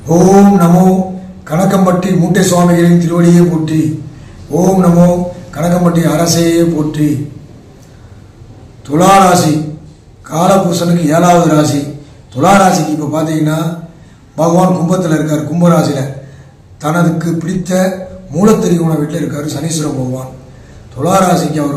ஓம் நமோ கணக்கம்பட்டி மூட்டை சுவாமிகளின் திருவடியை போற்றி. ஓம் நமோ கணக்கம்பட்டி அரசையே போற்றி. துளாராசி காலபூசனுக்கு 7வது ராசி. துளாராசிக்கு இப்போ பார்த்தீங்கன்னா பகவான் கும்பத்தில் இருக்கார். கும்பராசியில் தனதுக்கு பிடித்த மூலத்திரிகோண வீட்டில் இருக்கார் சனீஸ்வர பகவான். துளாராசிக்கு அவர்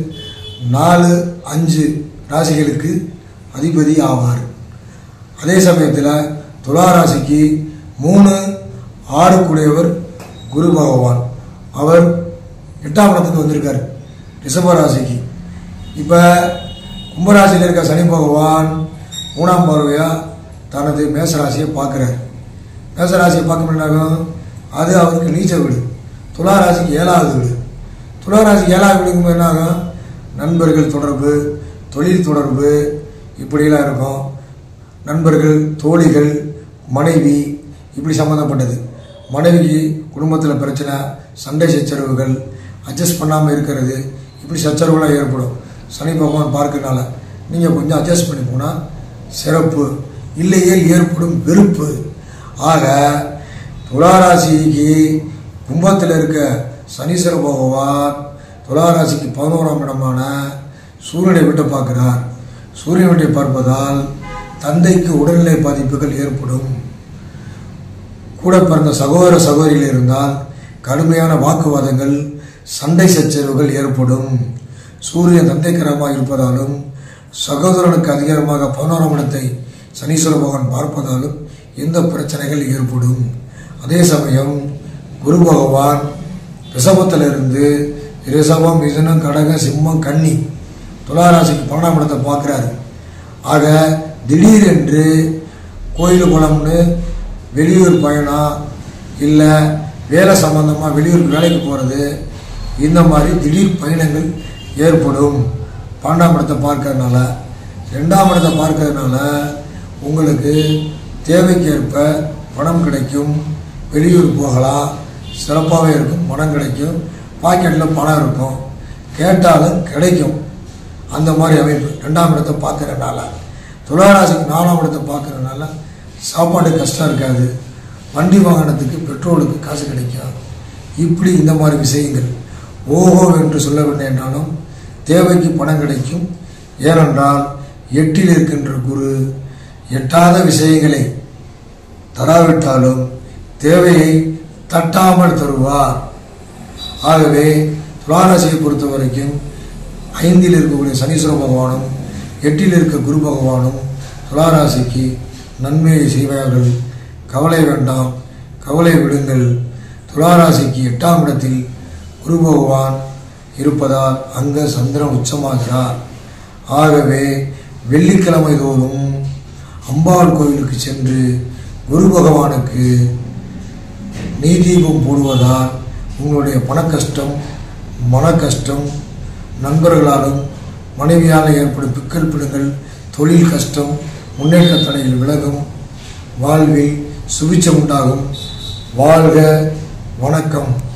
4, 5 ராசிகளுக்கு அதிபதி ஆவார். அதே சமயத்தில் துளாராசிக்கு 3, 6 கூடியவர் குரு பகவான். அவர் 8ஆம் இடத்துக்கு வந்திருக்கார் ரிஷபராசிக்கு. இப்போ கும்பராசியில் இருக்க சனி பகவான் 3ஆம் பார்வையாக தனது மேசராசியை பார்க்குறார். மேசராசியை பார்க்க முடியாகும், அது அவருக்கு நீச்ச வீடு. துளாராசிக்கு 7வது வீடு. துளாராசிக்கு 7வது வீடுக்கும் என்னாகும், நண்பர்கள் தொடர்பு, தொழில் தொடர்பு இப்படிலாம் இருக்கும். நண்பர்கள், தோழிகள், மனைவி இப்படி சம்மந்தப்பட்டது. மனைவிக்கு குடும்பத்தில் பிரச்சனை, சண்டை சச்சரவுகள், அட்ஜஸ்ட் பண்ணாமல் இருக்கிறது, இப்படி சச்சரவுகளாக ஏற்படும். சனி பகவான் பார்க்கறனால நீங்கள் கொஞ்சம் அட்ஜஸ்ட் பண்ணி போனால் சிறப்பு, இல்லையே ஏற்படும் வெறுப்பு. ஆக துளாராசிக்கு கும்பத்தில் இருக்க சனீஸ்வர பகவான் துளாராசிக்கு 11ஆம் இடமான சூரியனை விட்டு பார்க்கிறார். சூரியன் வீட்டை பார்ப்பதால் தந்தைக்கு உடல்நிலை பாதிப்புகள் ஏற்படும். கூட பிறந்த சகோதர சகோதரிகள் இருந்தால் கடுமையான வாக்குவாதங்கள், சண்டை சச்சரவுகள் ஏற்படும். சூரியன் தந்தைக்கரமாக இருப்பதாலும் சகோதரனுக்கு அதிகாரமாக 11ஆம் இடத்தை சனீஸ்வர பகவான் பார்ப்பதாலும் எந்த பிரச்சனைகள் ஏற்படும். அதே சமயம் குரு பகவான் ரிஷபத்திலிருந்து ரிஷபம், மிதுனம், கடகம், சிம்மம், கன்னி துளாராசிக்கு 12ஆம் இடத்தை பார்க்குறாரு. ஆக திடீரென்று கோயில் குளம்னு வெளியூர் பயணம், இல்லை வேலை சம்பந்தமாக வெளியூருக்கு வேலைக்கு போகிறது, இந்த மாதிரி திடீர் பயணங்கள் ஏற்படும். 12ஆம் இடத்தை பார்க்கறதுனால. 2ஆம் இடத்தை பார்க்கறதுனால உங்களுக்கு தேவைக்கு ஏற்ப பணம் கிடைக்கும். வெளியூர் போகலாம், சிறப்பாகவே இருக்கும். பணம் கிடைக்கும், பாக்கெட்டில் பணம் இருக்கும், கேட்டாலும் கிடைக்கும். அந்த மாதிரி அமைப்பு 2ஆம் இடத்தை பார்க்கறதுனால. துளாராசிக்கு 4ஆம் இடத்தை பார்க்கறதுனால சாப்பாடு கஷ்டம் இருக்காது, வண்டி வாகனத்துக்கு பெட்ரோலுக்கு காசு கிடைக்கும். இப்படி இந்த மாதிரி விஷயங்கள் ஓஹோ என்று சொல்லவில்லை என்றாலும் தேவைக்கு பணம் கிடைக்கும். ஏனென்றால் 8ல் இருக்கின்ற குரு எட்டாத விஷயங்களை தராவிட்டாலும் தேவையை தட்டாமல் தருவார். ஆகவே துளாராசியை பொறுத்த வரைக்கும் 5ல் இருக்கக்கூடிய சனீஸ்வர பகவானும் 8ல் இருக்க குரு பகவானும் துளாராசிக்கு நன்மையை செய்வார்கள். கவலை வேண்டாம், கவலை விடுங்கள். துளாராசிக்கு 8ஆம் இடத்தில் குரு பகவான் இருப்பதால் அங்கே சந்திரன் உச்சமாகிறார். ஆகவே வெள்ளிக்கிழமை தோறும் அம்பாள் கோயிலுக்கு சென்று குரு பகவானுக்கு நெய்தீபம் போடுவதால் உங்களுடைய பண கஷ்டம், மன கஷ்டம், நண்பர்களாலும் மனைவியால் ஏற்படும் பிக்கல் பிடுங்கள், தொழில் கஷ்டம், முன்னேற்ற தடையில் விலகும். வாழ்வில் சுபிட்சம் உண்டாகும். வாழ்க, வணக்கம்.